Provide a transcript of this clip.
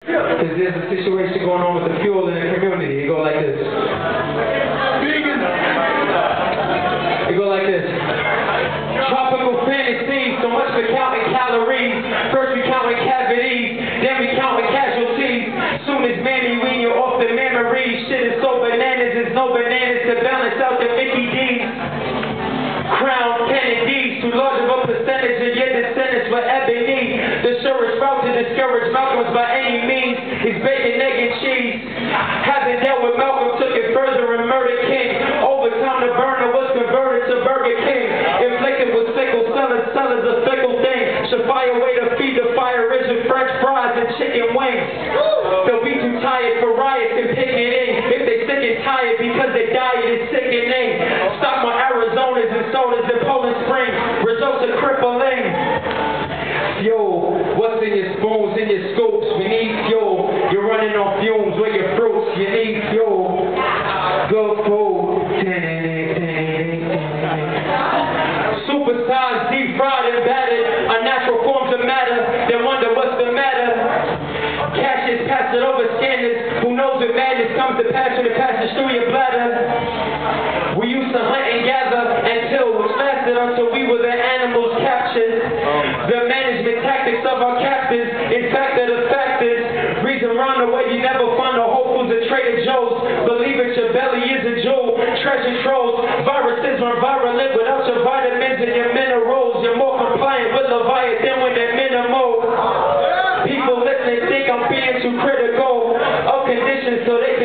Because there's a situation going on with the fuel in the community. It go like this. It go like this. Tropical fantasy, so much for counting calories. First we counting cavities, then we counting casualties. Soon as Manny wean you off the memory. Shit is so bananas, there's no bananas to balance out the Mickey D's. Crown Kennedys, too large of a percentage of your descendants were ebony. The surest route to discourage Malcolms by any means is bacon, egg, and cheese. Having dealt with Malcolm took it further and murdered King. Over time the burner was converted to Burger King. Inflicted with sickle, sellers a fickle thing. Should fire way to feed the fire rich with French fries and chicken wings. They'll be too tired for riots and picketing. If they sick and tired because their diet is sickening. Stock my Arizonas and sodas in Poland Spring. Results are crippling. Yo, what's in your spoons, in your scoops? We need fuel. You're running on fumes with your fruits. You need fuel. Good food. Supersized, deep fried and battered. Unnatural forms of matter. They wonder what's the matter. Cash is passed it over scanners. Who knows if madness comes to pass when it passes through your bladder. We used to hunt and gather which lasted until we were the animals captured. The management tactics of our captors. In fact, the fact is, reason round the way you never find a Whole Foods or Trader Joe's. Believe it, your belly is a jewel. Treasure trolls. Viruses run viral without your vitamins and your minerals. You're more compliant with Leviathan when they're minimal. People listening think I'm being too critical of conditions so they